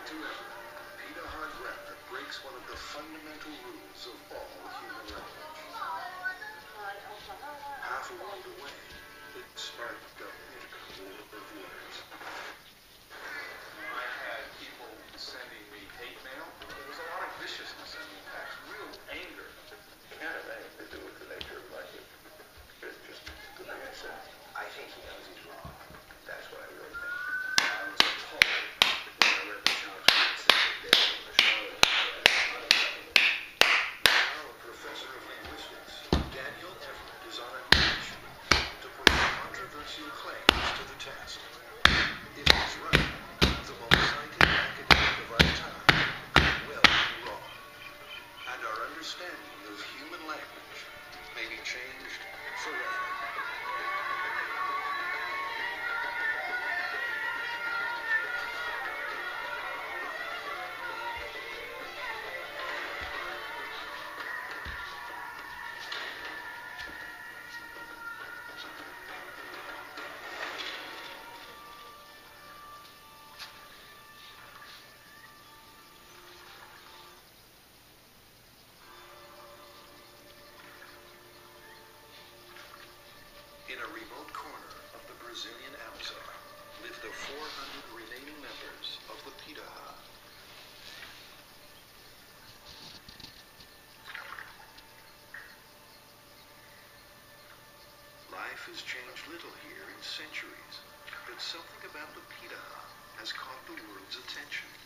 to ever, Piraha's raptor breaks one of the fundamental rules of all human language. Half a world away, it sparked a bitter war of words. I had people sending me hate mail. There was a lot of viciousness in the text, real anger. It can't have anything to do with the nature of language. It's just the way I said. I think he knows he's wrong. That's what I really think. I was appalled when I read the challenge that the Charlotte now a professor of linguistics, Daniel Everett is on a mission to put controversial claims to the test. If he's right, the most cited academic of our time will be wrong. And our understanding of human language may be changed forever. In a remote corner of the Brazilian Amazon live the 400 remaining members of the Piraha. Life has changed little here in centuries, but something about the Piraha has caught the world's attention.